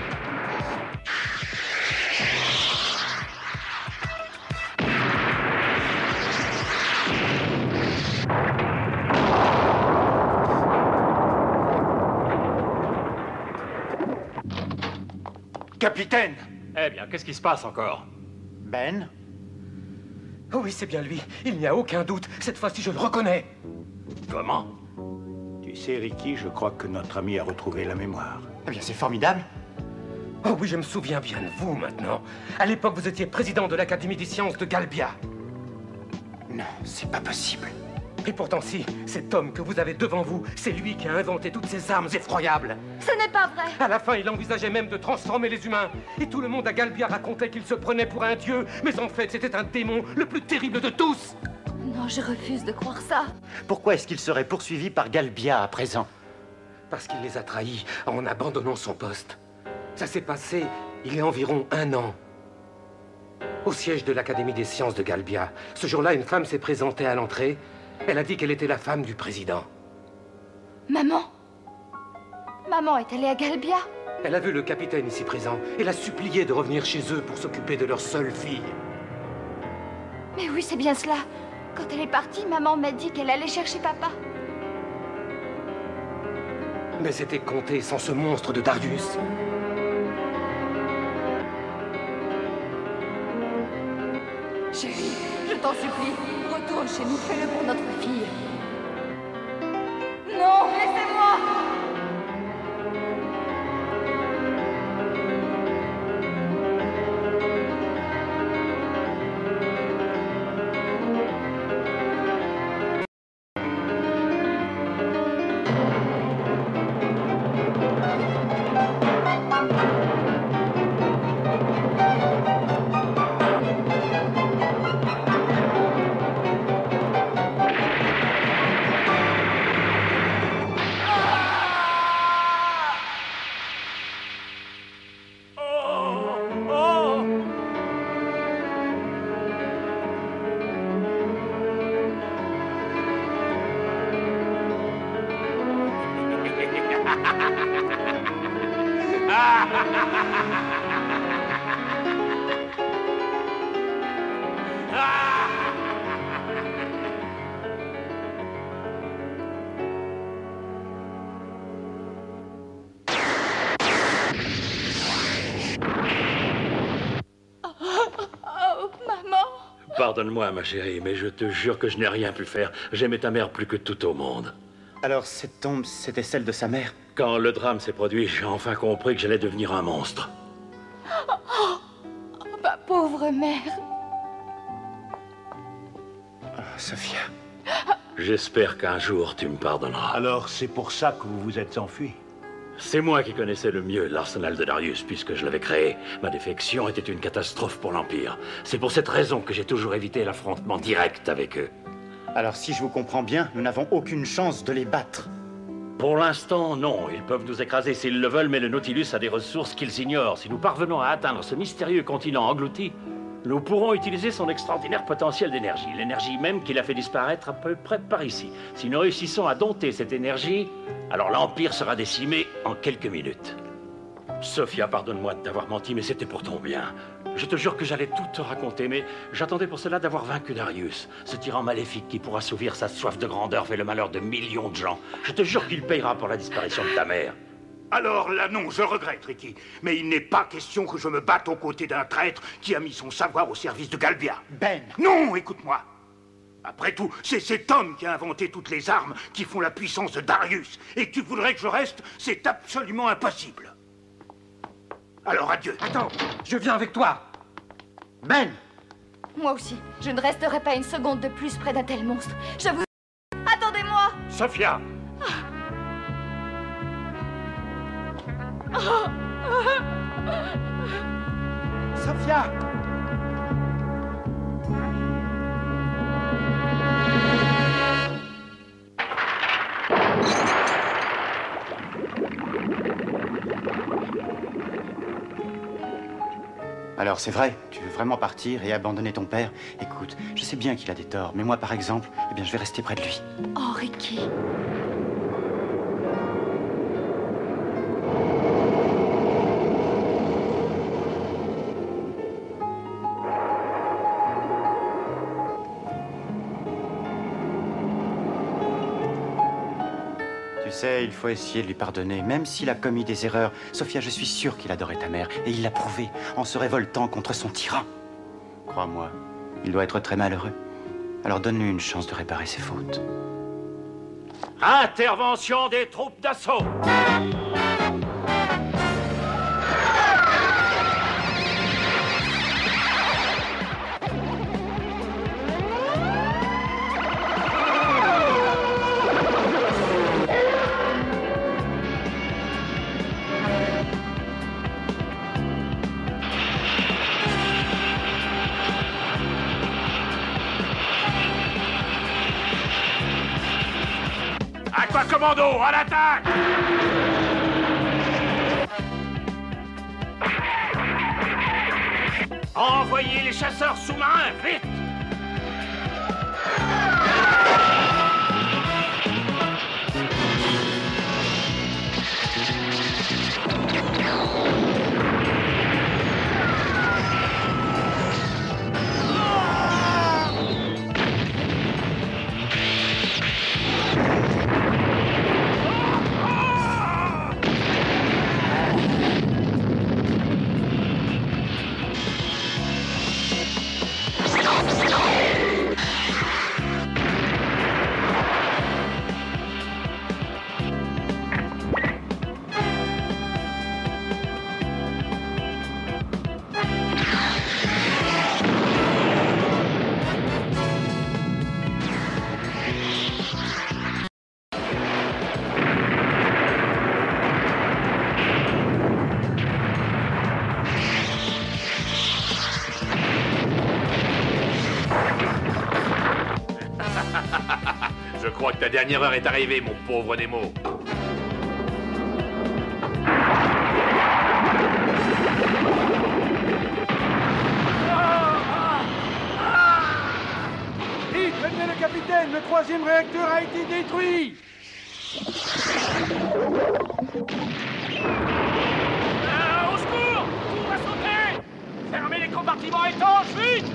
Capitaine! Eh bien, qu'est-ce qui se passe encore? Ben? Oh oui, c'est bien lui. Il n'y a aucun doute. Cette fois-ci, je le reconnais. Comment? Tu sais, Ricky, je crois que notre ami a retrouvé la mémoire. Eh bien, c'est formidable. Oh oui, je me souviens bien de vous maintenant. À l'époque, vous étiez président de l'Académie des sciences de Galbia. Non, c'est pas possible. Et pourtant, si, cet homme que vous avez devant vous, c'est lui qui a inventé toutes ces armes effroyables. Ce n'est pas vrai. À la fin, il envisageait même de transformer les humains. Et tout le monde à Galbia racontait qu'il se prenait pour un dieu. Mais en fait, c'était un démon, le plus terrible de tous. Non, je refuse de croire ça. Pourquoi est-ce qu'il serait poursuivi par Galbia à présent? Parce qu'il les a trahis en abandonnant son poste. Ça s'est passé il y a environ 1 an. Au siège de l'Académie des sciences de Galbia. Ce jour-là, une femme s'est présentée à l'entrée. Elle a dit qu'elle était la femme du président. Maman? Maman est allée à Galbia? Elle a vu le capitaine ici présent et l'a supplié de revenir chez eux pour s'occuper de leur seule fille. Mais oui, c'est bien cela. Quand elle est partie, maman m'a dit qu'elle allait chercher papa. Mais c'était compté sans ce monstre de Darius. Chérie, je t'en supplie, retourne chez nous, fais-le pour notre fille. Non, laissez-moi! Pardonne-moi, ma chérie, mais je te jure que je n'ai rien pu faire. J'aimais ta mère plus que tout au monde. Alors, cette tombe, c'était celle de sa mère? Quand le drame s'est produit, j'ai enfin compris que j'allais devenir un monstre. Ma pauvre mère. Oh, Sophia. J'espère qu'un jour, tu me pardonneras. Alors, c'est pour ça que vous vous êtes enfui? C'est moi qui connaissais le mieux l'arsenal de Darius, puisque je l'avais créé. Ma défection était une catastrophe pour l'Empire. C'est pour cette raison que j'ai toujours évité l'affrontement direct avec eux. Alors, si je vous comprends bien, nous n'avons aucune chance de les battre. Pour l'instant, non. Ils peuvent nous écraser s'ils le veulent, mais le Nautilus a des ressources qu'ils ignorent. Si nous parvenons à atteindre ce mystérieux continent englouti, nous pourrons utiliser son extraordinaire potentiel d'énergie. L'énergie même qu'il a fait disparaître à peu près par ici. Si nous réussissons à dompter cette énergie, alors l'Empire sera décimé en quelques minutes. Sophia, pardonne-moi de t'avoir menti, mais c'était pour ton bien. Je te jure que j'allais tout te raconter, mais j'attendais pour cela d'avoir vaincu Darius, ce tyran maléfique qui, pour assouvir sa soif de grandeur, fait le malheur de millions de gens. Je te jure qu'il payera pour la disparition de ta mère. Alors là, non, je regrette, Ricky. Mais il n'est pas question que je me batte aux côtés d'un traître qui a mis son savoir au service de Galbia. Ben! Non, écoute-moi. Après tout, c'est cet homme qui a inventé toutes les armes qui font la puissance de Darius. Et tu voudrais que je reste? C'est absolument impossible. Alors adieu. Attends, je viens avec toi. Ben! Moi aussi, je ne resterai pas une seconde de plus près d'un tel monstre. Je vous... Attendez-moi! Sophia! Sophia! Alors, c'est vrai, tu veux vraiment partir et abandonner ton père? Écoute, je sais bien qu'il a des torts, mais moi, par exemple, eh bien, je vais rester près de lui. Oh, Ricky. Tu sais, il faut essayer de lui pardonner, même s'il a commis des erreurs. Sophia, je suis sûr qu'il adorait ta mère, et il l'a prouvé, en se révoltant contre son tyran. Crois-moi, il doit être très malheureux. Alors donne-lui une chance de réparer ses fautes. Intervention des troupes d'assaut! Commando, à l'attaque! Envoyez les chasseurs sous-marins, vite! Je crois que ta dernière heure est arrivée, mon pauvre Nemo. Vite, prévenez le capitaine, le troisième réacteur a été détruit. Vite!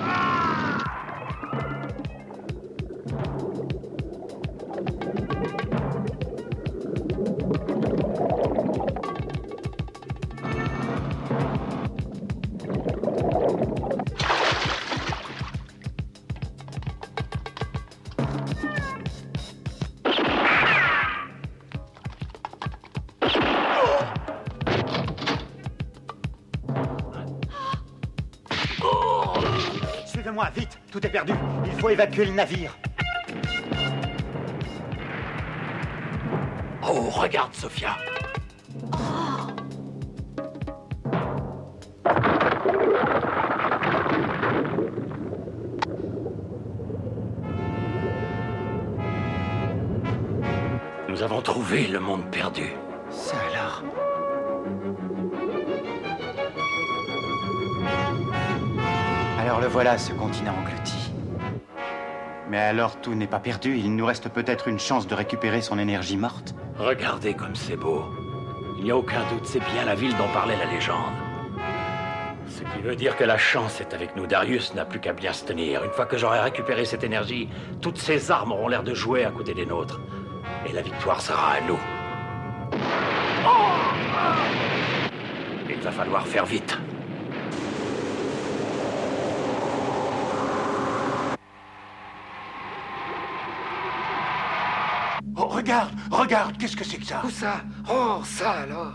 Suivez-moi, vite, tout est perdu. Il faut évacuer le navire. Oh, regarde, Sophia. Nous avons trouvé le monde perdu. Ça alors. Alors le voilà, ce continent englouti. Mais alors tout n'est pas perdu, il nous reste peut-être une chance de récupérer son énergie morte. Regardez comme c'est beau. Il n'y a aucun doute, c'est bien la ville dont parlait la légende. Ce qui veut dire que la chance est avec nous. Darius n'a plus qu'à bien se tenir. Une fois que j'aurai récupéré cette énergie, toutes ces armes auront l'air de jouer à côté des nôtres. Et la victoire sera à nous. Il va falloir faire vite. Oh, regarde, regarde, qu'est-ce que c'est que ça? Où ça? Oh, ça alors.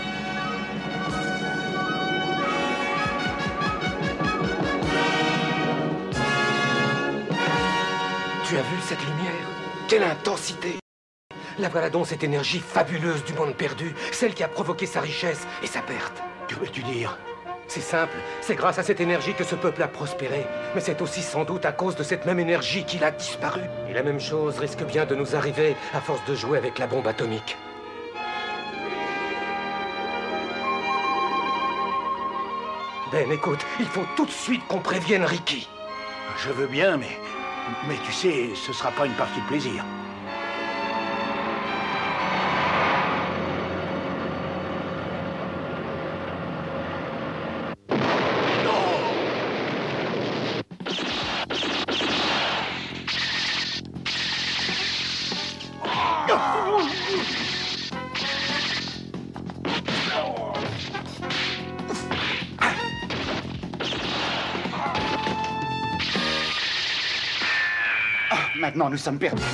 Tu as vu cette lumière? Quelle intensité! La voilà donc, cette énergie fabuleuse du monde perdu, celle qui a provoqué sa richesse et sa perte. Que veux-tu dire? C'est simple, c'est grâce à cette énergie que ce peuple a prospéré. Mais c'est aussi sans doute à cause de cette même énergie qu'il a disparu. Et la même chose risque bien de nous arriver à force de jouer avec la bombe atomique. Ben, écoute, il faut tout de suite qu'on prévienne Ricky. Je veux bien, mais tu sais, ce sera pas une partie de plaisir. Maintenant, nous sommes perdus.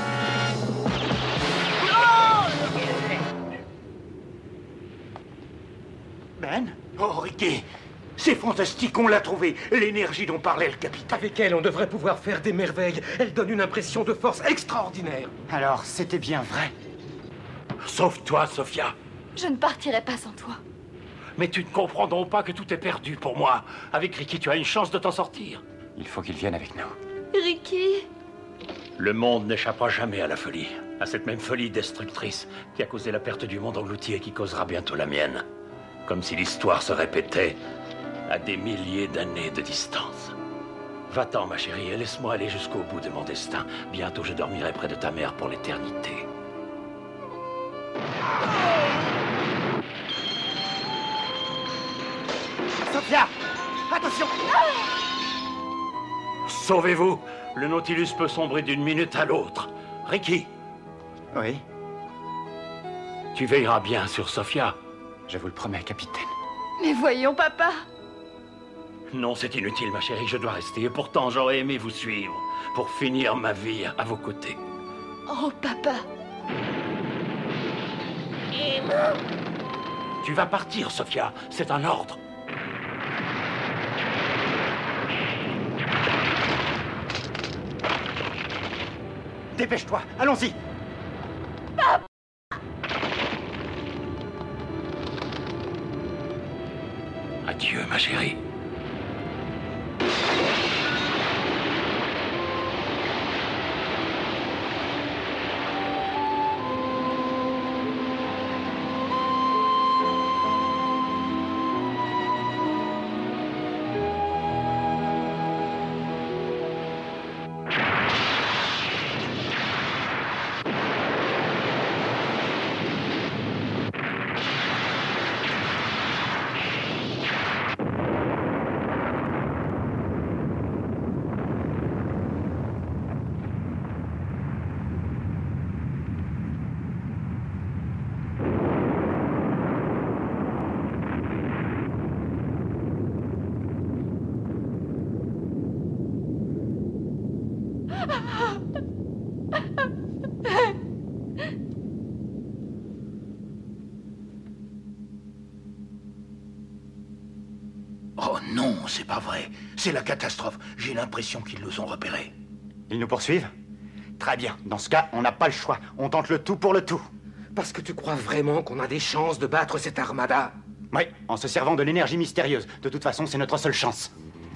Ben? Oh, Ricky, c'est fantastique, on l'a trouvé. L'énergie dont parlait le capitaine. Avec elle, on devrait pouvoir faire des merveilles. Elle donne une impression de force extraordinaire. Alors, c'était bien vrai. Sauve-toi, Sophia. Je ne partirai pas sans toi. Mais tu ne comprends donc pas que tout est perdu pour moi. Avec Ricky, tu as une chance de t'en sortir. Il faut qu'il vienne avec nous. Ricky. Le monde n'échappera jamais à la folie. À cette même folie destructrice qui a causé la perte du monde englouti et qui causera bientôt la mienne. Comme si l'histoire se répétait à des milliers d'années de distance. Va-t'en, ma chérie, et laisse-moi aller jusqu'au bout de mon destin. Bientôt, je dormirai près de ta mère pour l'éternité. Sophia! Attention! Sauvez-vous! Le Nautilus peut sombrer d'une minute à l'autre. Ricky! Oui? Tu veilleras bien sur Sophia. Je vous le promets, capitaine. Mais voyons, papa! Non, c'est inutile, ma chérie, je dois rester. Et pourtant, j'aurais aimé vous suivre pour finir ma vie à vos côtés. Oh, papa! Tu vas partir, Sophia. C'est un ordre. Dépêche-toi, allons-y! Adieu, ma chérie. Oh non, c'est pas vrai. C'est la catastrophe. J'ai l'impression qu'ils nous ont repérés. Ils nous poursuivent? Très bien. Dans ce cas, on n'a pas le choix. On tente le tout pour le tout. Parce que tu crois vraiment qu'on a des chances de battre cette armada? Oui, en se servant de l'énergie mystérieuse. De toute façon, c'est notre seule chance.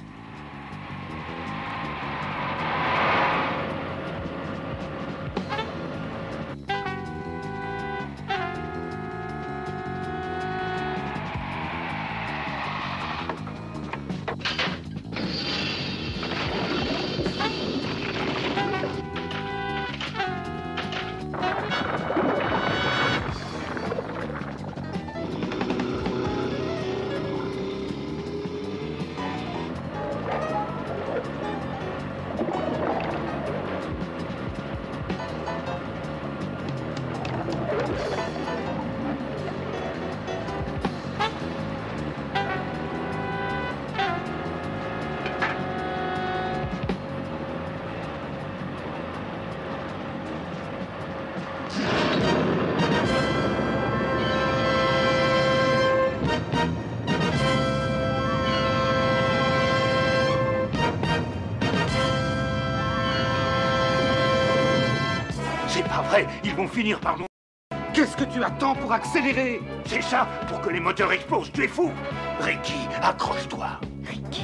C'est pas vrai, ils vont finir par nous... Qu'est-ce que tu attends pour accélérer? C'est ça, pour que les moteurs explosent, tu es fou! Ricky, accroche-toi. Ricky.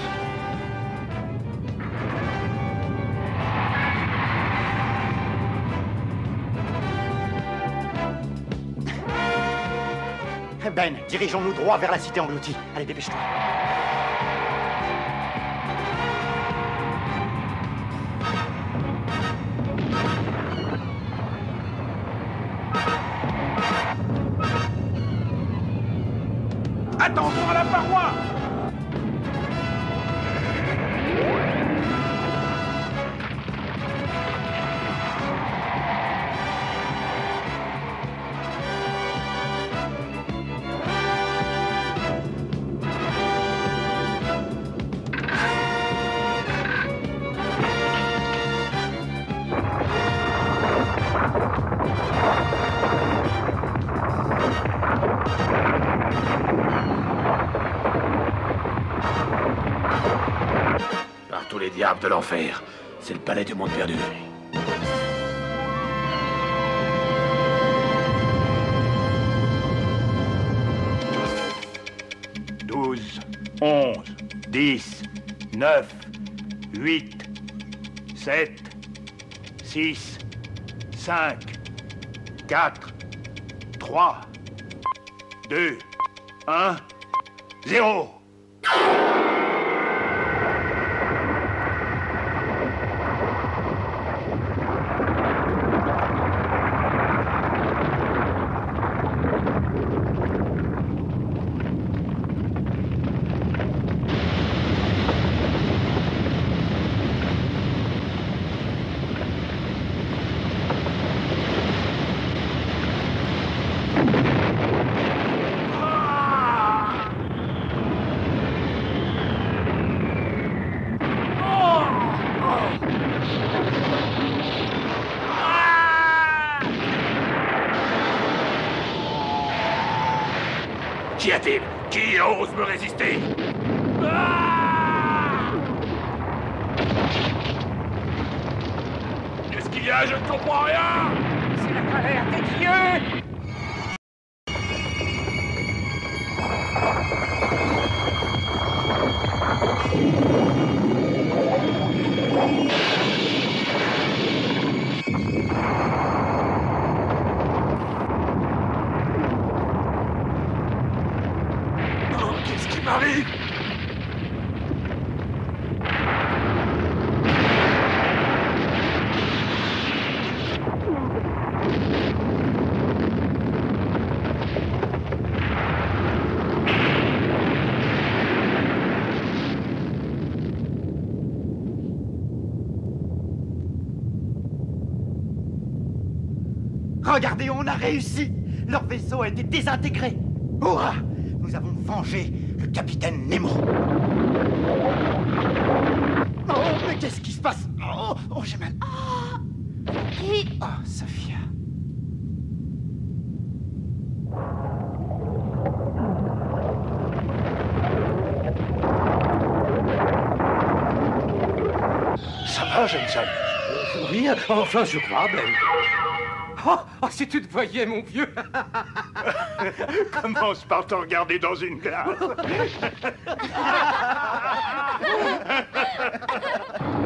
Ben, dirigeons-nous droit vers la cité engloutie. Allez, dépêche-toi. Attention à la paroi! Par tous les diables de l'enfer, c'est le palais du monde perdu. 12, 11, 10, 9, 8, 7, 6, 5, 4, 3, 2, 1, 0. Qu'y a-t-il? Qui ose me résister? Qu'est-ce qu'il y a? Je ne comprends rien! C'est la colère des dieux! Qu'est-ce qui m'arrive? Regardez, on a réussi! Leur vaisseau a été désintégré! Hurrah! Nous avons vengé le capitaine Nemo! Oh, mais qu'est-ce qui se passe? Oh, j'ai mal! Qui? Oh, Sophia. ça, Johnson? Oui, enfin, je crois, Ben. Oh, si tu te voyais, mon vieux. Commence par te regarder dans une glace.